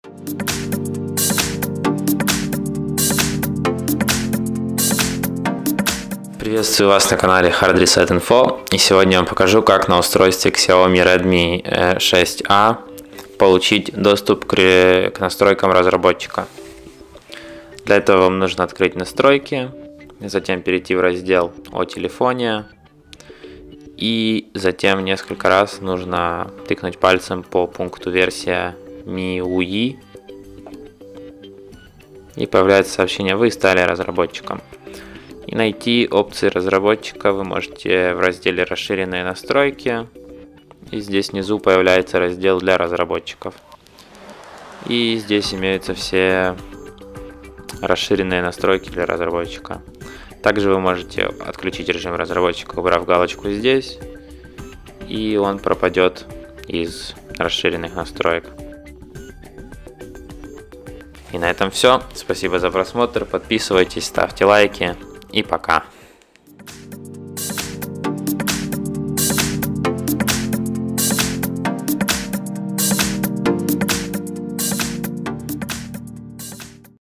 Приветствую вас на канале Hard Reset Info, и сегодня я вам покажу, как на устройстве Xiaomi Redmi 6A получить доступ к настройкам разработчика. Для этого вам нужно открыть настройки, затем перейти в раздел о телефоне, и затем несколько раз нужно тыкнуть пальцем по пункту версия MIUI, и появляется сообщение: вы стали разработчиком. И найти опции разработчика вы можете в разделе «Расширенные настройки». И здесь внизу появляется раздел для разработчиков. И здесь имеются все расширенные настройки для разработчика. Также вы можете отключить режим разработчика, убрав галочку здесь. И он пропадет из расширенных настроек. И на этом все. Спасибо за просмотр. Подписывайтесь, ставьте лайки. И пока.